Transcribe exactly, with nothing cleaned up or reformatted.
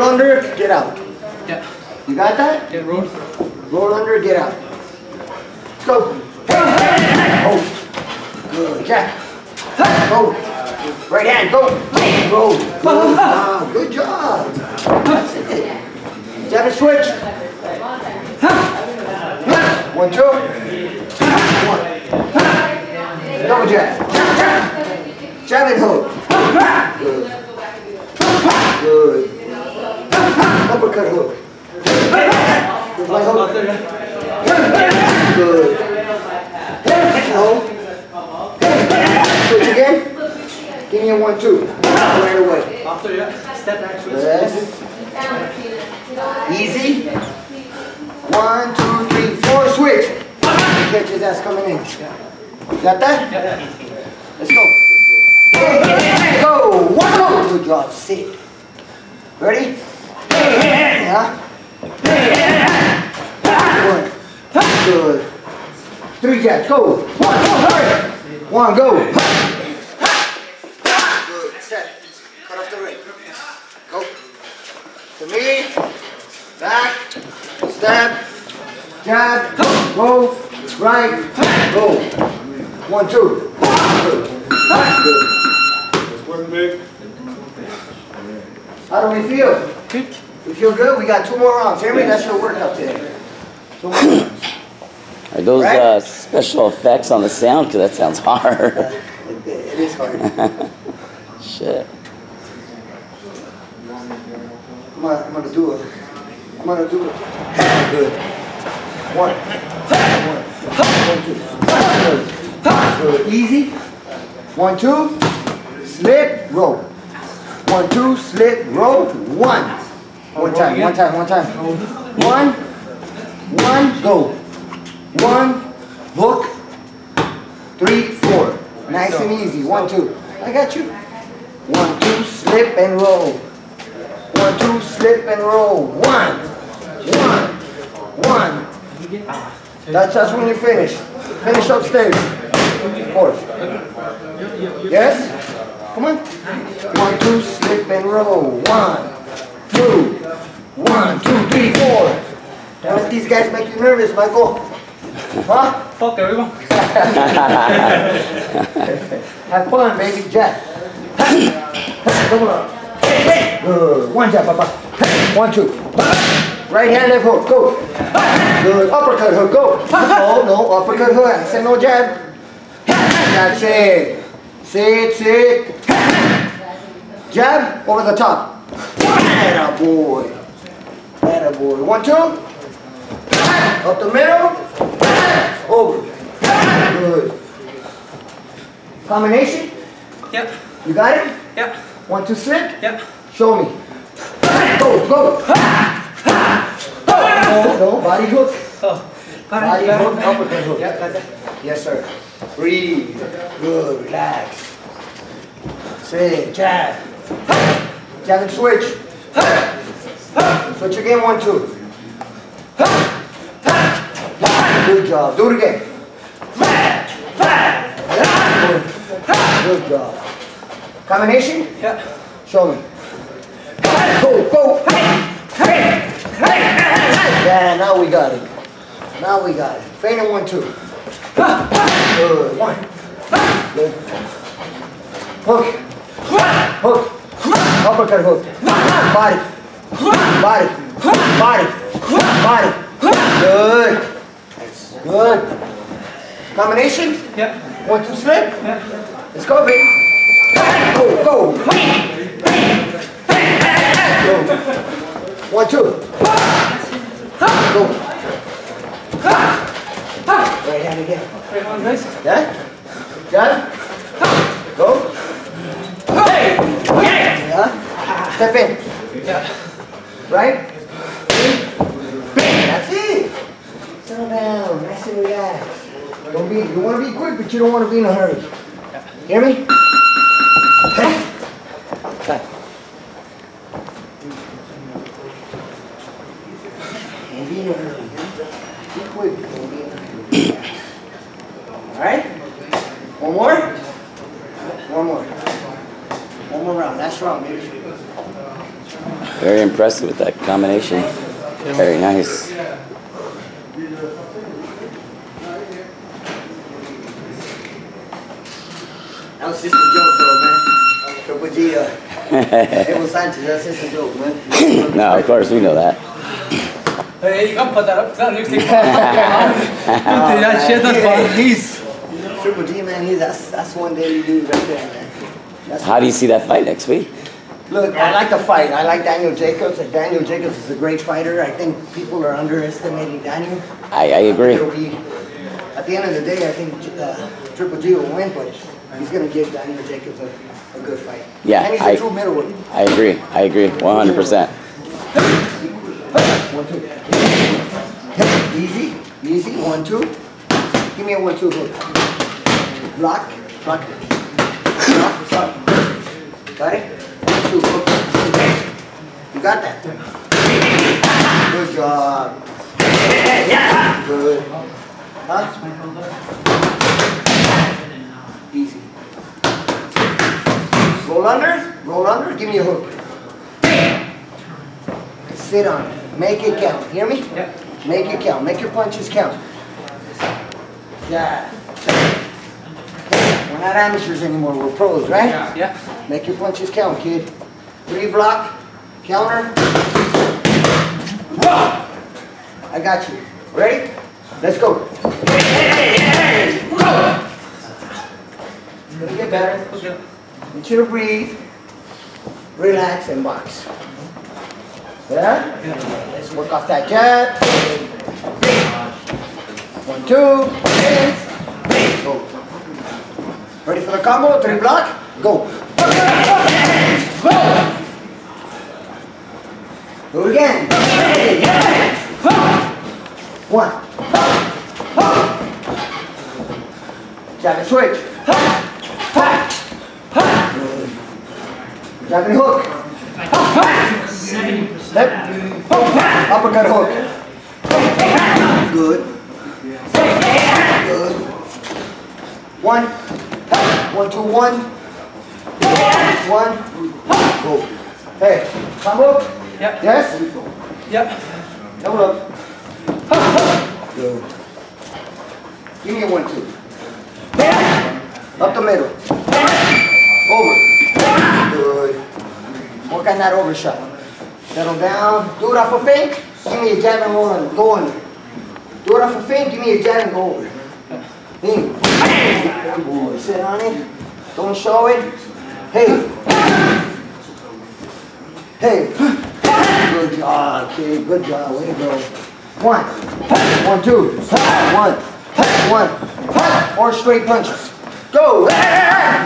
under, get out. Yeah. You got that? Yeah, roll. Roll under, get out. Let's go. Oh. Good. Jack. Go. Right hand, go. Roll. Good. Ah, good job. That's it. Jab and switch. One, two. One. Double jab. Jab and hook. Good. Good. Uppercut hook. Good. My hook. Good. No. Switch again. Give me a one, two. Right away. After, yeah. Step back, switch. Yes. Easy. One, two, three, four. Switch. Catch his ass coming in. Got that? Yeah. Let's go. Go. One, go. Good job. Sit. Ready? Yeah. One. Good. Three jabs. Go. One, go. One, go. Good. Set. Cut off the ring. Go. To me. Back. Step. Jab. Go. Right. Go. One, two. Good. Good. Working big. How do we feel? Good. We feel good? We got two more rounds. Hear me? That's your workout today. Two more rounds. Are those Right? uh, special effects on the sound? Because that sounds hard. It, it is hard. Shit. I'm gonna, I'm gonna do it. I'm gonna do it. Good. One. One. One, two. Good. Good. Easy. One, two. Slip, roll. One, two, slip, roll. One. One time, one time, one time. One. One, go. One. Hook. Three, four. Nice and easy. One, two. I got you. One, two, slip and roll. One, two, slip and roll. One. One. One. That's just when you finish. Finish upstairs. Four. Yes? Come on. One, two, slip and roll. One, two, one, two, three, four. Don't these guys make you nervous, Michael? Huh? Fuck, there we go. Have fun, baby. Jab. Double up. Good. One jab, papa. One, two. Right hand, left hook. Go. Good. Uppercut hook. Go. No, no. Uppercut hook. I said no jab. That's it. Sit, sit. Jab over the top. Atta boy. Atta boy. One, two. Up the middle. Over. Good. Combination? Yeah. You got it? Yeah. One, two, slip? Yeah. Show me. Go, go. No, no, body hook. Oh. Body hook, uppercut hook. Yeah, got that. Yes, sir. Breathe. Good, relax. Sit, jab. Jab and switch. Switch again, one, two. Good job. Do it again. Good job. Combination? Yeah. Show me. Go, go. Yeah, now we got it. Now we got it. Feint in one, two. Good. One. Good. Hook. Hook. Uppercut hook. Body. Body. Body. Body. Good. Good. Combination? Yeah. One, two, slip. Yeah. Let's go, baby. Go, go. Go. One, two. Go. Right hand again. Right on, guys. Yeah? Got it? Go. Yeah. Step in. Yeah. Right? That's it. Settle down. Nice and relaxed. Don't be, you want to be quick, but you don't want to be in a hurry. Hear me? Okay. Don't be in a hurry. Be quick. Don't be in a hurry. Alright? One more? One more. One more round. Last round, baby. Very impressive with that combination. Very nice. That was just a joke though, man. Triple G, uh, Abel Sanchez, that's just a joke, man. No, of course, we know that. Hey, you can put that up. That looks like that shit. That's Yeah, fun. he's Triple G, man. He's that's that's one daily dude right there, man. That's How do you see that fight next week? Look, I like the fight. I like Daniel Jacobs. Daniel Jacobs is a great fighter. I think people are underestimating Daniel. I, I agree. It'll be, at the end of the day, I think uh, Triple G will win, but he's going to give Daniel Jacobs a, a good fight. Yeah, and he's I- a true middleweight. I agree. I agree. one hundred percent. One, two. Easy, easy. One, two. Give me a one, two hook. Block, block, block, block. Got it? One, two hook. You got that? Good job. Good. Huh? Easy. Roll under, roll under, give me a hook. Sit on it. Make it count. Hear me? Yeah. Make it count. Make your punches count. Yeah. We're not amateurs anymore. We're pros, right? Yeah. Yeah. Make your punches count, kid. Three block, counter. I got you. Ready? Let's go. It's gonna get better. Okay. I want you to breathe, relax, and box. Yeah? Let's work off that jab. One, two, hands. Go. Ready for the combo? Three block. Go. Do it again. One. Jab and switch. Jab and hook. Left. Uppercut hook. Good. Good. One. One, two, one. One. Go. Hey, combo? Yep. Yes? Yep. Double up. Good. Give me a one, two. Up the middle. Over. Good. Work on that overshot. Settle down. Do it off a feint. Give me a jab and roll and go under. Do it off a feint. Give me a jab and go over. Lean. Good boy. Sit on it. Don't show it. Hey. Hey. Good job, kid. Good job. Way to go. One. One, two. One. One. Four straight punches. Go.